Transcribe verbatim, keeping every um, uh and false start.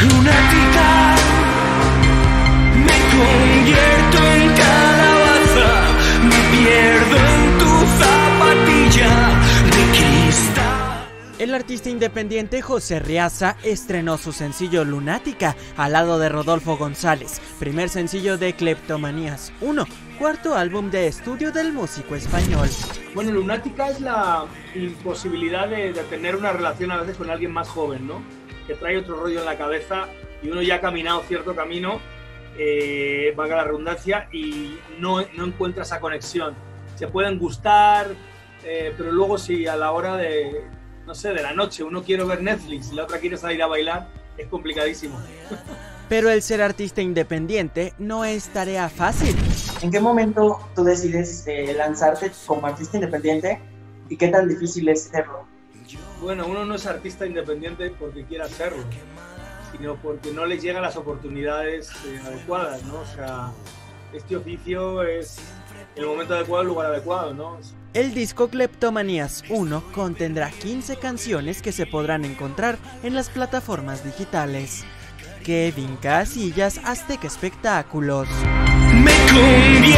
lunática, me convierto en calabaza, me pierdo en tu zapatilla de cristal. El artista independiente José Riaza estrenó su sencillo Lunática al lado de Rodolfo González, primer sencillo de Cleptomanías uno, cuarto álbum de estudio del músico español. Bueno, Lunática es la imposibilidad de, de tener una relación a veces con alguien más joven, ¿no? Que trae otro rollo en la cabeza y uno ya ha caminado cierto camino, eh, valga la redundancia, y no, no encuentra esa conexión. Se pueden gustar, eh, pero luego si a la hora de, no sé, de la noche uno quiere ver Netflix y la otra quiere salir a bailar, es complicadísimo. Pero el ser artista independiente no es tarea fácil. ¿En qué momento tú decides eh, lanzarte como artista independiente y qué tan difícil es serlo? Bueno, uno no es artista independiente porque quiera serlo, sino porque no les llegan las oportunidades eh, adecuadas, ¿no? O sea, este oficio es el momento adecuado, el lugar adecuado, ¿no? El disco Cleptomanías uno contendrá quince canciones que se podrán encontrar en las plataformas digitales. Kevin Casillas, Azteca Espectáculos. Me convierto